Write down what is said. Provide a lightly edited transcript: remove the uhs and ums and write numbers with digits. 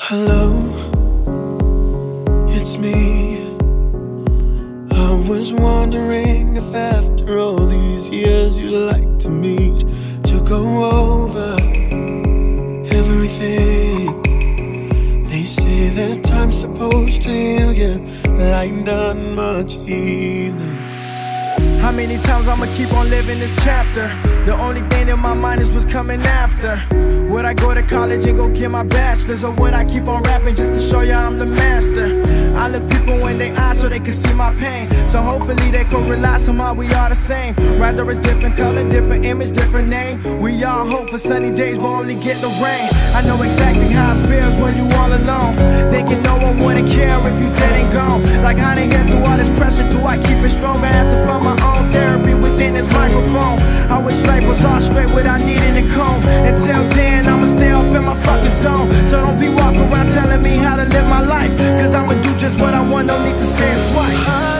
Hello, it's me. I was wondering if after all these years you'd like to meet to go over everything. They say that time's supposed to heal you, but I ain't done much healing. How many times I'ma keep on living this chapter? The only thing in my mind is what's coming after. Would I go to college and go get my bachelor's? Or would I keep on rapping just to show you I'm the master? I look people in their eyes so they can see my pain. So hopefully they can realize somehow we are the same. Rather it's different color, different image, different name. We all hope for sunny days but only get the rain. I know exactly how it feels when you all alone, thinking no one wouldn't care if you dead and gone. Like how to hear through all this pressure, do I keep it strong? I have to find my own therapy within this microphone. I wish life was all straight without needing a comb. Until then I'ma stay up in my fucking zone. So don't be walking around telling me how to live my life, cause I'ma do just what I want, no need to say it twice.